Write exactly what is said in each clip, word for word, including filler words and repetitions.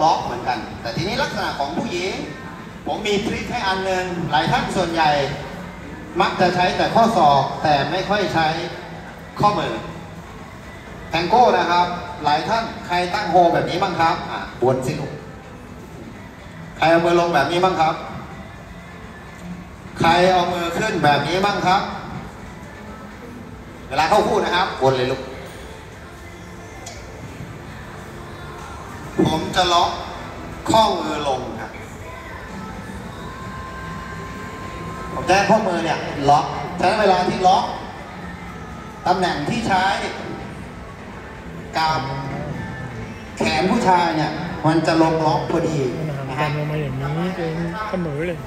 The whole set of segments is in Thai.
ล็อกเหมือนกันแต่ทีนี้ลักษณะของผู้หญิงผมมีทริคให้อันหนึ่งหลายท่านส่วนใหญ่มักจะใช้แต่ข้อศอกแต่ไม่ค่อยใช้ข้อมือแทงโก้นะครับหลายท่านใครตั้งโฮแบบนี้บ้างครับอ่ะบนสิลูกใครเอามือลงแบบนี้บ้างครับใครเอามือขึ้นแบบนี้บ้างครับเวลาเข้าคู่นะครับบนเลยลูกผมจะล็อกข้อมือลงครับผมจะให้ข้อมือเนี่ยล็อกฉะนั้นเวลาที่ล็อกตำแหน่งที่ใช้กับแขนผู้ชายเนี่ยมันจะลงล็อกพอดีนะฮะลงมาอย่างนี้เป็นเสมอเลย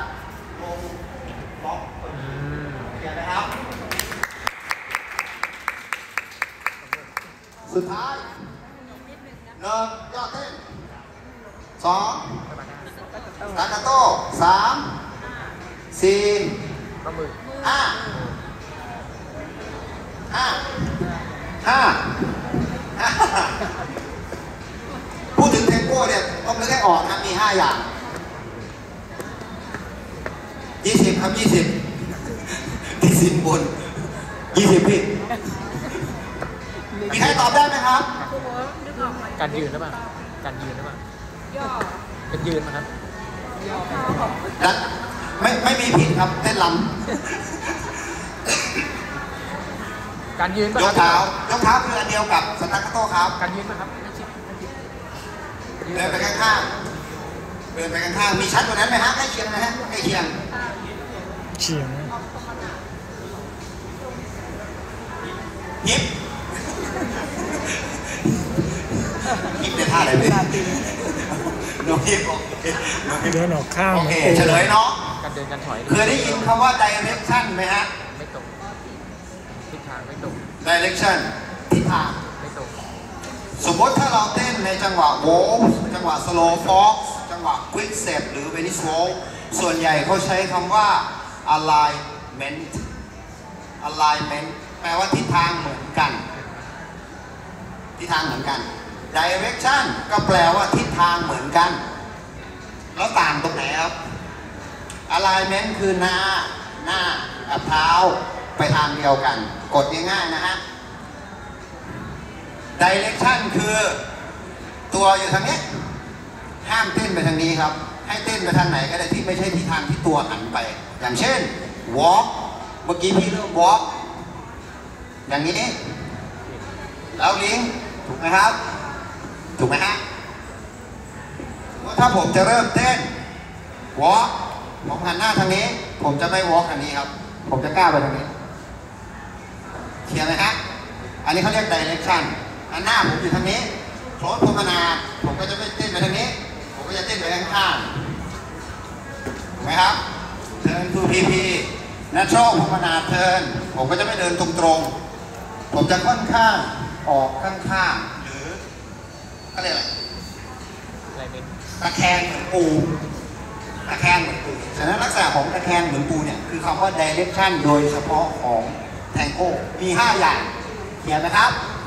สุดท้ายหนึ่งยอดเต้นสองตากาโต้สามสี่ห้าห้าห้าพูดถึงเทมโปเนี่ยต้องนึกให้ออกนะมีห้าอย่างยี่สิบครับยี่สิบที่สิบบนยี่สิบพี่มีใครตอบได้ไหมครับการยืนหรือเปล่าการยืนหรือเปล่าย่อเป็นยืนไหมครับไม่ไม่มีผิดครับเต้นลำการยืนยกเท้ายกเท้าคืออันเดียวกับสตาร์ทโต้ครับการยืนไหมครับเดินไปข้างๆเดินไปข้างๆมีชั้นกว่านั้นไหมฮะใกล้เคียงนะฮะใกล้เคียงเคียงยิบยิบในท่าอะไรเลยน้องยิบเดินออกข้างโอเคเฉลยเนาะการเดินการถอยเคยได้ยินคำว่า direction ไหมฮะไม่ตรงทิศทางไม่ตรง direction ทิศทางไม่ตรงสมมติถ้าเราเต้นในจังหวะ waltz จังหวะ slow fox จังหวะ quick step หรือ Venice waltz ส่วนใหญ่เขาใช้คำว่า alignment alignment แปลว่าทิศทางเหมือนกันทิศทางเหมือนกัน direction ก็แปลว่าทิศทางเหมือนกันแล้วต่างตรงไหนครับ alignment คือหน้าหน้ากับเท้าไปทางเดียวกันกดง่ายๆนะฮะ direction คือตัวอยู่ทางนี้ห้ามเต้นไปทางนี้ครับให้เต้นไปทางไหนก็ได้ที่ไม่ใช่ทิศทางที่ตัวหันไปอย่างเช่น walk เมื่อกี้พี่เริ่ม walk อย่างนี้แล้วลิงถูกไหมครับถูกไหมฮะถ้าผมจะเริ่มเต้น walk ผมหันหน้าทางนี้ผมจะไม่ walk ทางนี้ครับผมจะก้าวไปทางนี้เขียนไหมฮะอันนี้เขาเรียก direction อันหน้าผมอยู่ทางนี้โคลสพรมนาผมก็จะไม่เต้นไปทางนี้ผมก็จะเต้นไปข้างๆถูกไหมครับ turn to พี พี natural พรมนา turn ผมก็จะไม่เดินตรงๆผมจะค่อนข้างออกข้างๆหรือเขาเรียกอะไรตะแคงเหมือนปูตะแคงเหมือนปูฉะนั้นลักษณะของตะแคงเหมือนปูเนี่ยคือคำว่า direction โดยเฉพาะของแทงโก้มีห้าอย่างเขียนไหมครับ